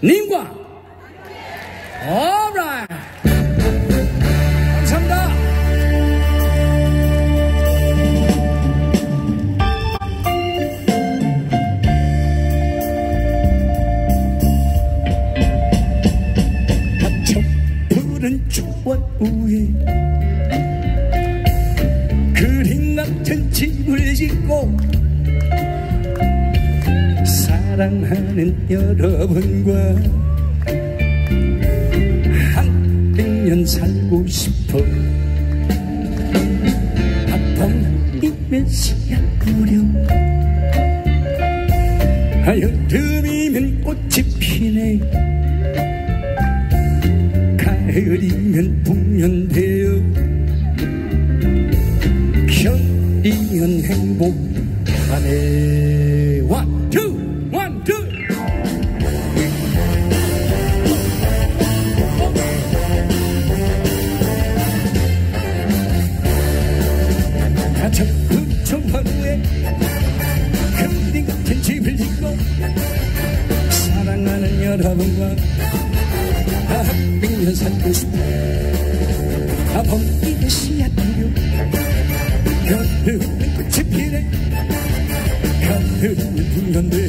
님과 alright. 감사합니다. 푸른 초원 위에 그림 같은 집을 짓고 사랑하는 여러분과 한 100년 살고 싶어. 봄이면 씨앗 뿌려 여름이면 꽃이 피네 가을이면 풍년되어 겨울이면 행복하네. One, two, one, two. 저 부초원에 금리 같은 집을 짓고 사랑하는 여러분과 100년 살고 싶어. 봄이면 씨앗 뿌려 여름은 꽃이 피네 가을은 풍년되어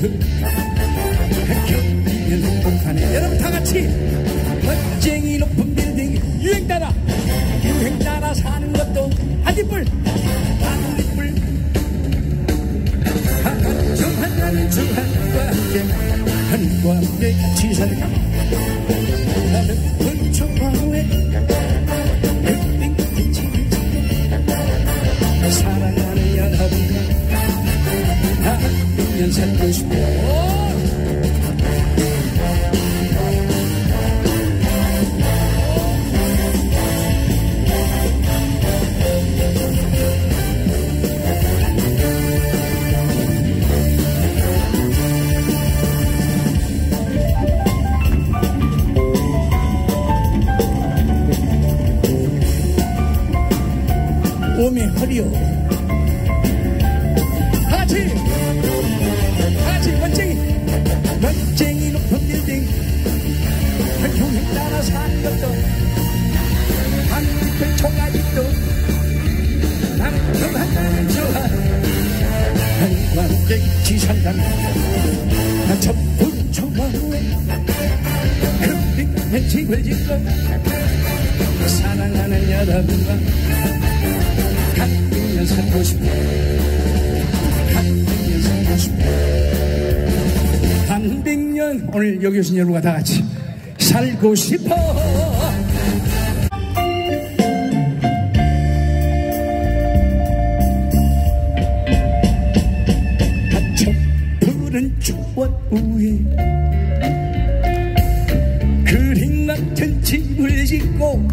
겨울이면 행복하네. 여러분 다같이 멋쟁이 높은 빌딩 유행 따라 사는 것도 한입불 한입불 하나는 주한과 함께 같이 살까. 나는 불초화에 빙빙 집을 짓고 사랑하는 여러분과 100년 살고 싶어. 오메 허리요 같이 멋쟁이 높은 빌딩 흉흉 따라 사는 것도 한빛 총알집도 나는 그만하는 좋아. 한과 함께 지살간 저 분초마루에 금빛의 집을 짓고 사랑하는 여러분과 100년 살고 싶어. 100년 살고 싶어. 100년 오늘 여기 오신 여러분과 다같이 살고 싶어. 저 푸른 초원 위에 그림 같은 집을 짓고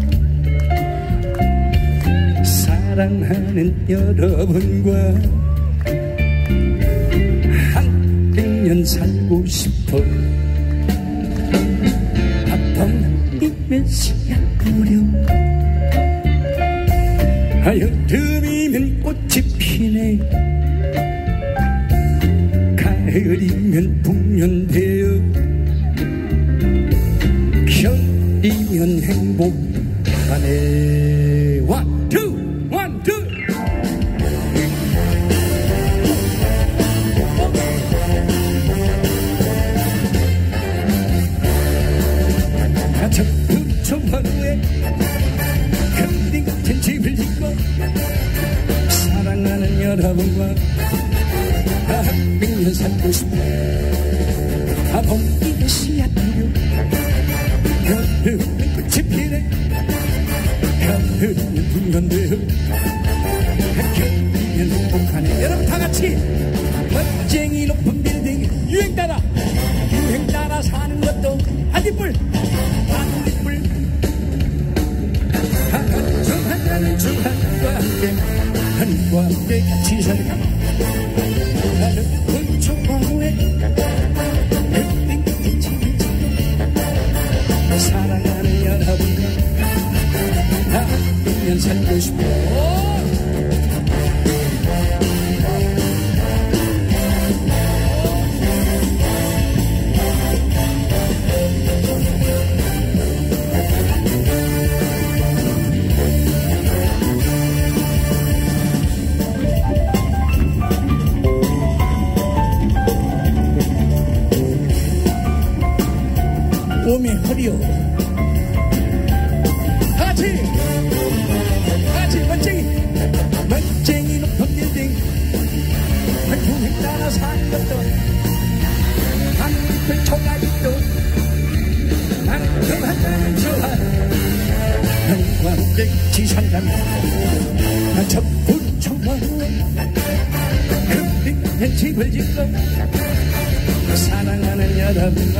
사랑하는 여러분과 100년 살고 싶어. 봄이면 씨앗 뿌려 여름이면 꽃이 피네 가을이면 풍년되어 겨울이면 행복하네. One, two. One, two. 저 부초원에 금리 같은 집을 짓고 사랑하는 여러분과 100년 살고 싶어. 봄이면 씨앗 뿌려 여름은 꽃이 피네 가을은 풍년되어 겨울이면 행복하네. 여러분 다같이 멋쟁이 높은 빌딩 유행 따라 사는 것도 한입불 하나는 주한과 함께 같이 살까. 나는 분초화에 빙빙 집을 짓고 사랑하는 여러분과 100년 살고 싶어. 오메 허리요 같이 멋쟁이 높은 빌딩 풍이 따라 사는 것도 한빛 초가집도 난그만하는 좋아 형과 함께 지상간 첩분 청마루에 큰 집을 짓고 사랑하는 여러분과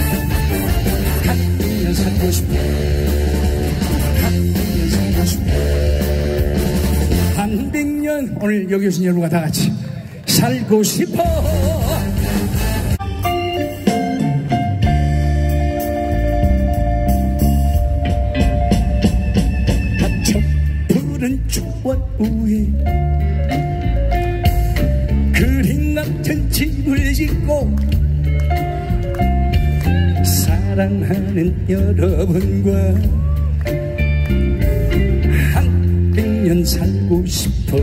함께 살고 싶어 함께 살고 싶어 한 100년 오늘 여기 오신 여러분과 다 같이 살고 싶어 푸른 초원 위에 그림 같은 집을 짓고 사랑하는 여러분과 한 100년 살고 싶어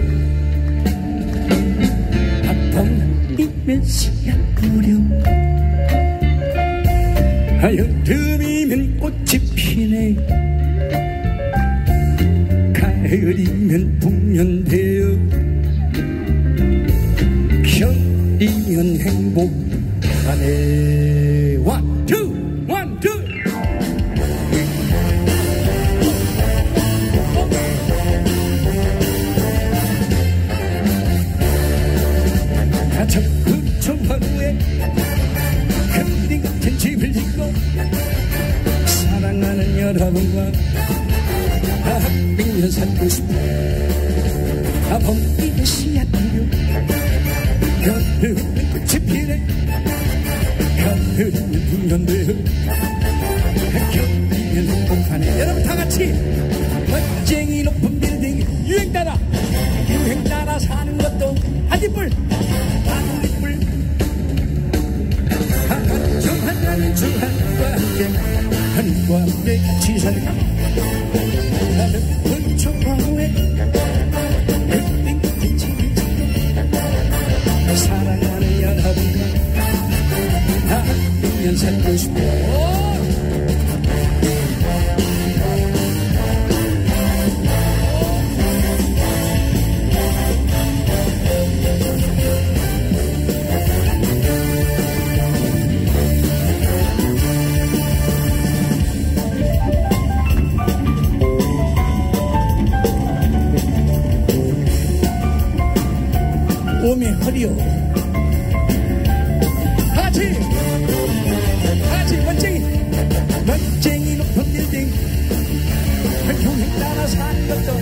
봄이면 씨앗 뿌려 여름이면 꽃이 피네 가을이면 풍년되어 겨울이면 행복하네 One, two 저 청하루에 큰딩 같은 집을 짓고 사랑하는 여러분과 100년 살고 싶어 봄이면 씨앗 뿌려 가을이면 꽃이 피네 가을이면 풍년되어 겨울이면 행복하네 여러분 다같이 멋쟁이 높은 빌딩 유행 따라 사는 것도 한입불 정한나는 주한과 함께 지살가 나는 불초광에 햇빛 집을 짓고 사랑하는 여러분과 다 100년 살고 싶어 오메 허리요 같이 멋쟁이 높은 빌딩 풍이 따라 사는 것도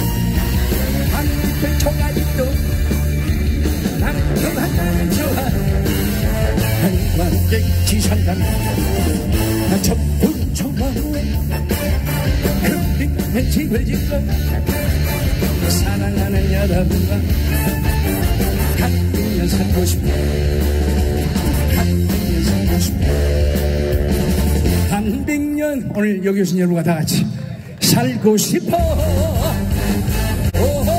한빛 초가집도 나는 그만하는 좋아 형과 함께 지상간 첩분 초마루에 큰 집을 짓고 사랑하는 여러분과 100년 살고 싶어 100년 살고 싶어 한 100년 오늘 여기 오신 여러분과 다 같이 살고 싶어